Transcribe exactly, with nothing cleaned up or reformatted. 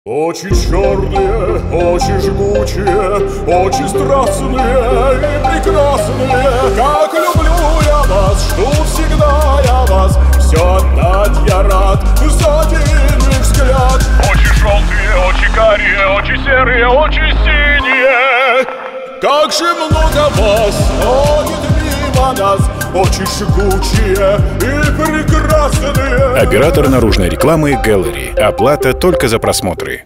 Очи черные, очи жгучие, очи страстные и прекрасные. Как люблю я вас, жду всегда я вас, все отдать я рад за один взгляд. Очи желтые, очи карие, очи серые, очи синие. Как же много вас ходит мимо нас, очи жгучие и прекрасные. Оператор наружной рекламы Gallery. Оплата только за просмотры.